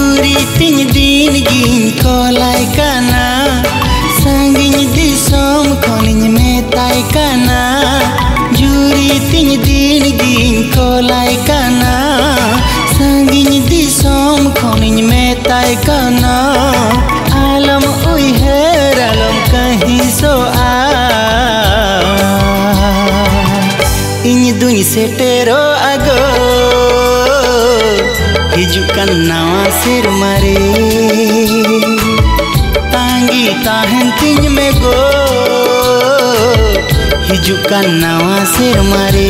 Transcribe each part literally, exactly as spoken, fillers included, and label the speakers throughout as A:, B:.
A: जुरी तिन दिन गिन कोलाई काना सांगिन दिसोम खोनिन मेताई काना जुरी तिन दिन गिन कोलाई काना सांगिन दिसोम खोनिन मेताई काना आलम उइहर आलम कहीं सो आ इन दुई सेटेरो आगो हिजुकान नावा सेरमा रे तांगी ताहन तिन में गो हिजुकान नावा सेरमा रे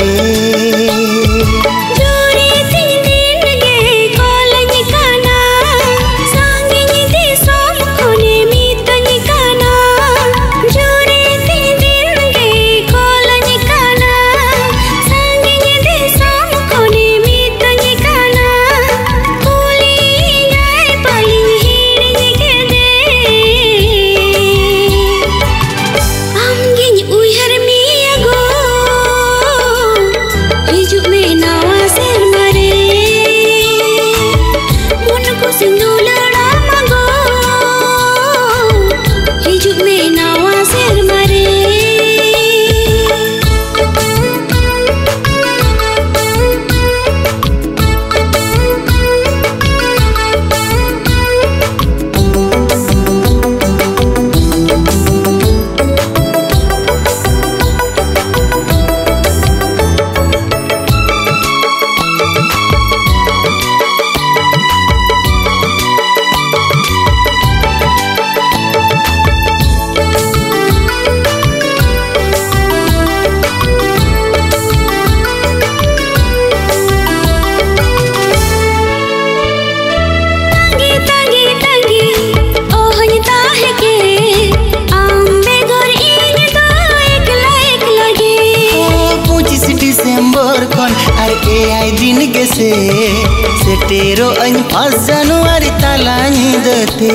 A: से सेटेरो अन पाँच जनवरी तालानी दते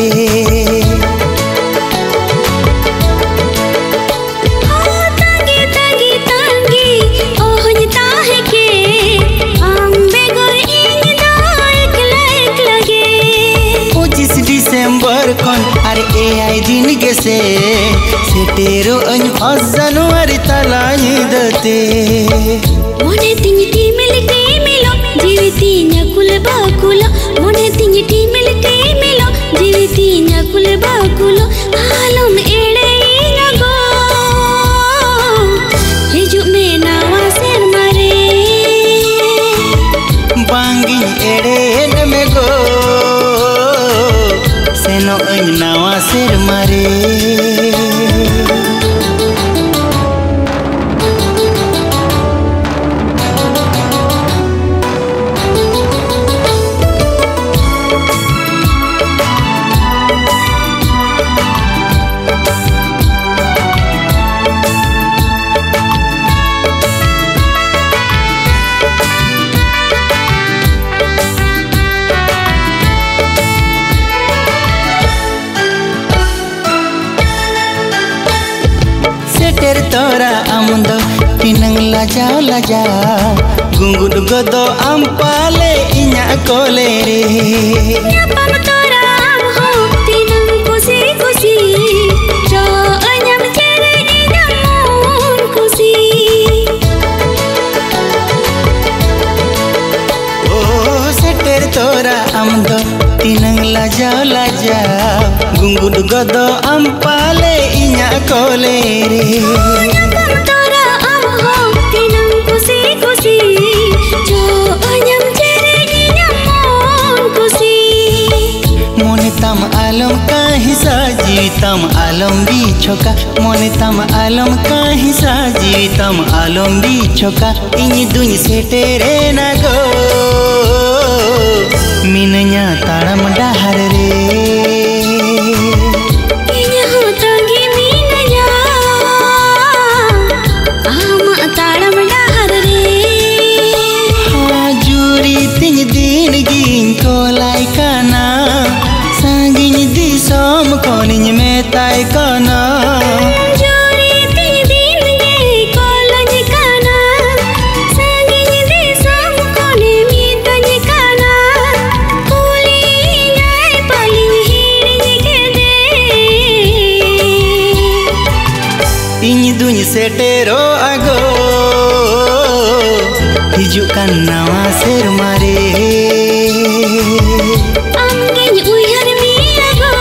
A: पच्चीस डिसेम्बर कौन अरे ए आई दिन के से सेटेरो अन पाँच जनवरी तालानी दते
B: मोने तिंगी टीमिल टीमिलो जीवितीnya kul bakulo मोने तिंगी टीमिल टीमिलो जीवितीnya kul bakulo आलम एड़े नगो हिजुक में नावा सेरमा रे
A: बांगी एड़े नमे गो सेनो अन नावा सेरमा रे तोरा आमदो तिनंग लाजा लाजा गुंगुड गदो आम पाले इन्या कोले रे
B: nyapam tora am ho tinang kusi kusi jo anyam cere inyamun kusi
A: oh seter tora आमदो तिनंग लाजा लाजा गुंगुड गदो आम पाले इन्या कोले रे तम आलम कहीं साजी तम आलम भी छोका मोने तम आलम कहीं साजी तम आलम भी छोका इन दुई सेटेरे ना गो मिनया ताड़म डहर रे कोलाई काना सांगिन दिसोम खोनिन मेताई काना
B: जुरी तिन दिन गे कोलाई काना सांगिन दिसोम खोनिन मेताई काना कुली
A: हिजुकान नवा सेरमा रे
B: आमगेኝ उयहर मिया गो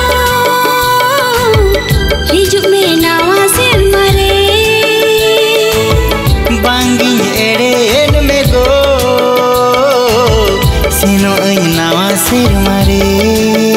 B: हिजुक मे नवा सेरमा रे
A: बांगिኝ एड़ेन मे गो सेनो अኝ नवा सेरमा रे।